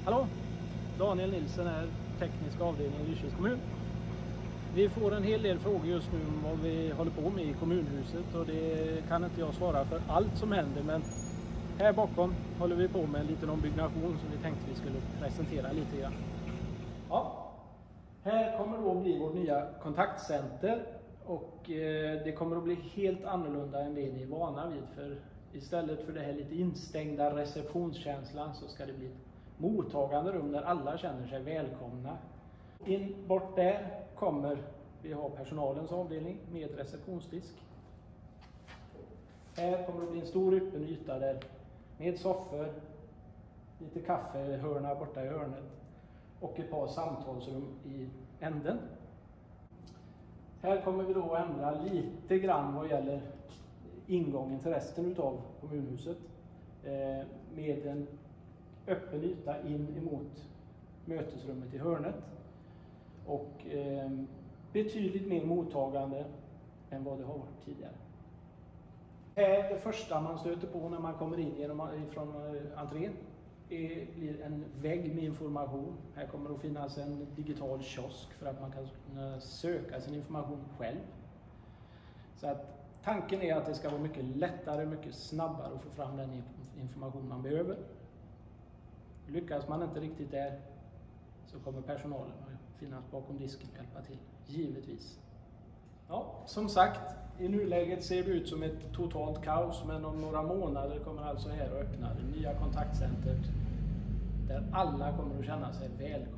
Hallå! Daniel Nilsson är teknisk avdelning i Lysekils kommun. Vi får en hel del frågor just nu om vad vi håller på med i kommunhuset och det kan inte jag svara för allt som händer, men här bakom håller vi på med en liten ombyggnation som vi tänkte vi skulle presentera lite grann. Ja, här kommer då bli vårt nya kontaktcenter och det kommer att bli helt annorlunda än det ni är vana vid, för istället för det här lite instängda receptionskänslan så ska det bli ett mottagande rum där alla känner sig välkomna. In bort där kommer vi ha personalens avdelning med receptionsdisk. Här kommer det bli en stor öppen yta där med soffor, lite kaffehörna borta i hörnet och ett par samtalsrum i änden. Här kommer vi då att ändra lite grann vad gäller ingången till resten av kommunhuset med en öppen yta in emot mötesrummet i hörnet och betydligt mer mottagande än vad det har varit tidigare. Det första man stöter på när man kommer in från entrén blir en vägg med information. Här kommer att finnas en digital kiosk för att man kan söka sin information själv. Så att tanken är att det ska vara mycket lättare, mycket snabbare att få fram den information man behöver. Lyckas man inte riktigt där så kommer personalen att finnas bakom disken och hjälpa till, givetvis. Ja, som sagt, i nuläget ser det ut som ett totalt kaos, men om några månader kommer alltså här att öppna det nya kontaktcentret där alla kommer att känna sig välkomna.